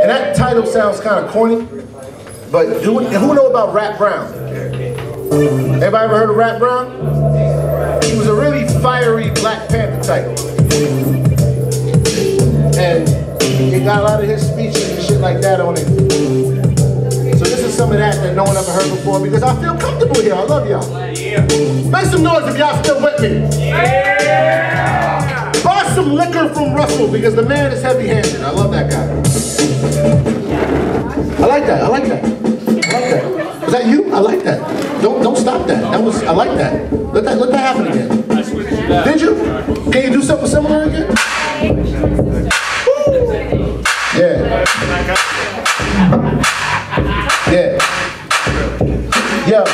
And that title sounds kind of corny, but who know about Rat Brown? Everybody ever heard of Rat Brown? He was a really fiery Black Panther type. And he got a lot of his speeches and shit like that on it. So this is some of that no one ever heard before because I feel comfortable here. I love y'all. Make some noise if y'all still with me. Buy some liquor from Russell because the man is heavy-handed. I love that guy. I like that. I like that. I like that. Was that you? I like that. Don't stop that. That was. I like that. Let that happen again. Did you? Can you do something similar again? Woo. Yeah. Yeah. Yeah.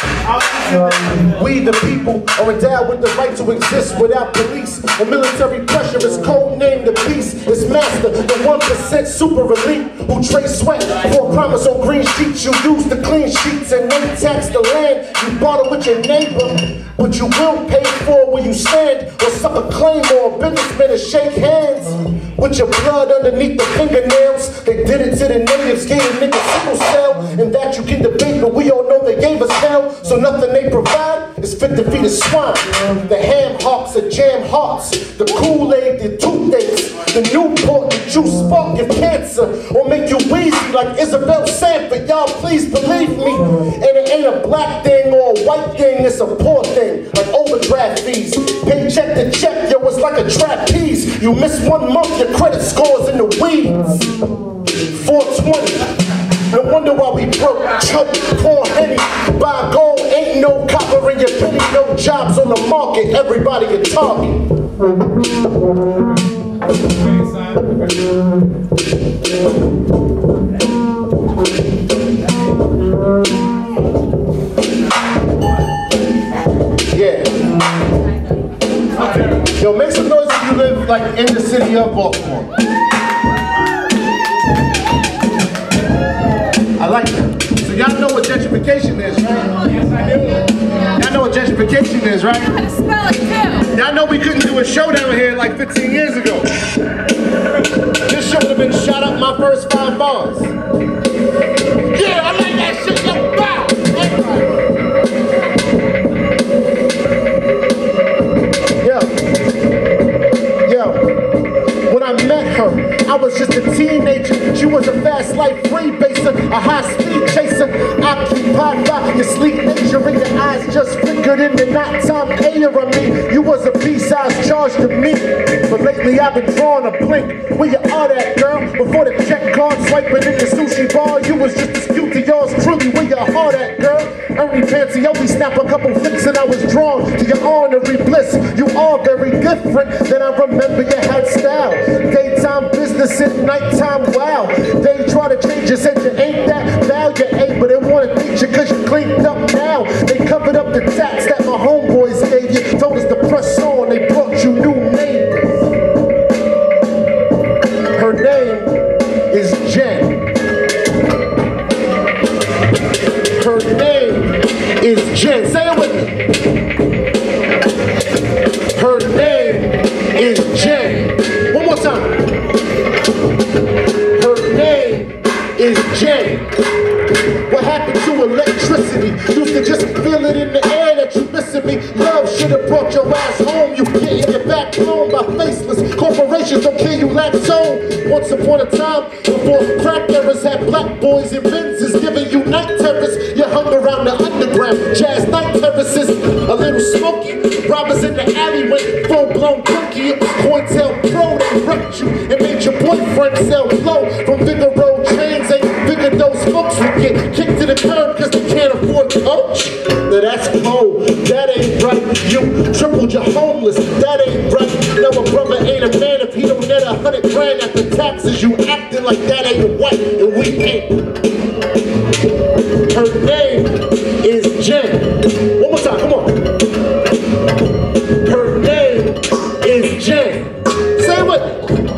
We the people are endowed with the right to exist without police or military pressure. It's code named the peace. It's master, the 1% super elite who trade sweat for a promise on green sheets. You use the clean sheets and then tax the land you bought it with your neighbor. But you will pay for where you stand or suck a claim or a businessman and shake hands with your blood underneath the fingernails. They did it to the natives, gave niggas sickle cell, and that you can debate, but we all know they gave us hell. So nothing they provide is fit to feed a swine. The ham hocks, the jam hearts, the Kool-Aid, the toothaches, the Newport, the juice spark your cancer or make you wheezy like Isabel Sanford. Y'all please believe me. And it ain't a black thing or a white thing, it's a poor thing, like overdraft fees. Paycheck to check, yo, it's like a trapeze. You miss 1 month, your credit score's in the weeds. 420. No wonder why we broke, choke, pour Henny, buy gold, ain't no copper in your penny, no jobs on the market, everybody a target. Yeah. Yo, make some noise if you live like in the city of Baltimore. I like that. So y'all know what gentrification is, right? Yes, I do. Y'all know what gentrification is, right? How to spell it too. Y'all know we couldn't do a show down here like 15 years ago. This show would have been shot up my first 5 bars. Yeah, I like that shit. Yo, bow. Yo. When I met her, I was just a teenager. She was a fast life freebaser, a high-speed chaser, occupied by your sleep nature, and your eyes just flickered in the nighttime air of me. You was a B-size charge to me, but lately I've been drawing a blink. Where you are that girl? Before the check card swiping in the sushi bar, you was just as cute to yours truly. Where your heart at, girl? Ernie Pancioli snap a couple flicks and I was drawn to your honorary bliss. You are very different than I remember you had style. Daytime business and nighttime wow. They try to change you, said you ain't that value, ain't, but they want to teach you cause you cleaned up now. They covered up the tats that my homeboys gave you, told us to press on, they brought you new neighbors. Her name is Jen. Her name is Jen. Say it with me. Her name is Jen. One more time. Her name is Jen. What happened to electricity? Used to just feel it in the air that you missing me. Love should have brought your ass home. You getting your back blown by faceless corporations. Don't kill you like so. Once upon a time, before crack errors had black boys and Benzes giving you night terrors. You hung around the underground, jazz night terraces. A little smoky, robbers in the alley went full-blown cookie. It was COINTELPRO that wrecked you and made your boyfriend sell low from Figaro trains. Ain't figured those folks would get kicked to the curb cause they can't afford coach. Now that's cold, that ain't right. You tripled your homeless, that ain't right. No, a brother ain't a man if he don't net 100 grand after taxes. You acting like that ain't white and we ain't. Her name is Jen. One more time, come on. Her name is Jen. Say it with me.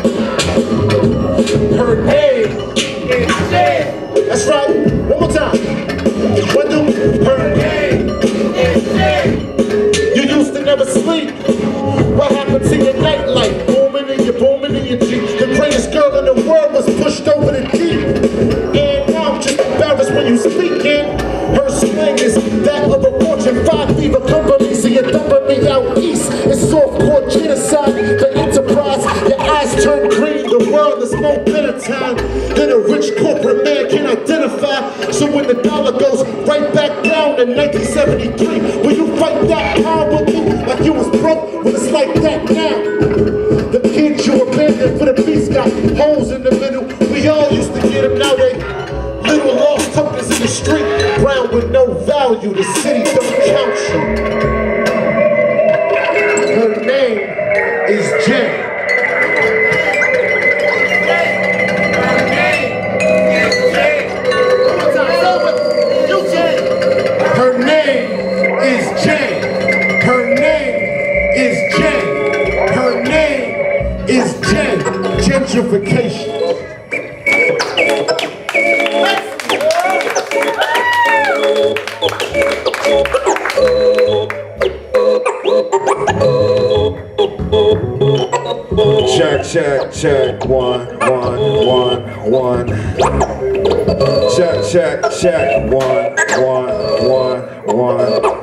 Her name is Jen. That's right. One more time. What do? Her name is Jen. You used to never sleep. What happened to your nightlife? Booming in your Jeep. The greatest girl in the world was pushed over the deep. And I'm just embarrassed when you speaking. Her slang is that of a Fortune 5 fever company, so you're dumping me out east. It's soft-core genocide, the enterprise. Your eyes turn green, the world is more bitter time than a rich corporate man can identify. So when the dollar goes right back down in 1973, will you fight that power with me like you was broke? Well, it's like that now. The kids you abandoned for the peace got holes in the middle. We all used to get them, now they little lost tokens in the street. Ground with no value, the city don't count you. Her name is Jen. Her name is Jen. Her name is Jen. Her name is Jen. Her name is Jen. Gentrification. Check, check, 1, 1, 1, 1. Check, 1, 1, 1, 1.